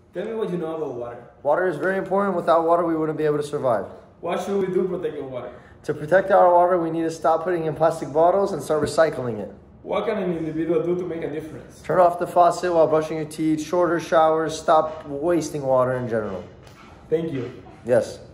Tell me what you know about water. Water is very important. Without water, we wouldn't be able to survive. What should we do to protect the water? To protect our water, we need to stop putting it in plastic bottles and start recycling it. What can an individual do to make a difference? Turn off the faucet while brushing your teeth, shorter showers, stop wasting water in general. Thank you. Yes.